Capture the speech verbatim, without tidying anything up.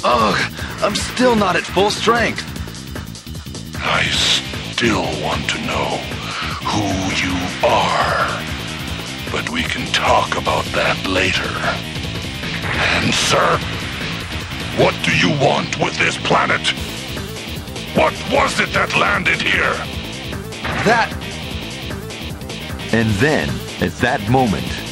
Ugh, I'm still not at full strength. I still want to know who you are. But we can talk about that later. And, sir, what do you want with this planet? What was it that landed here? That... And then, at that moment,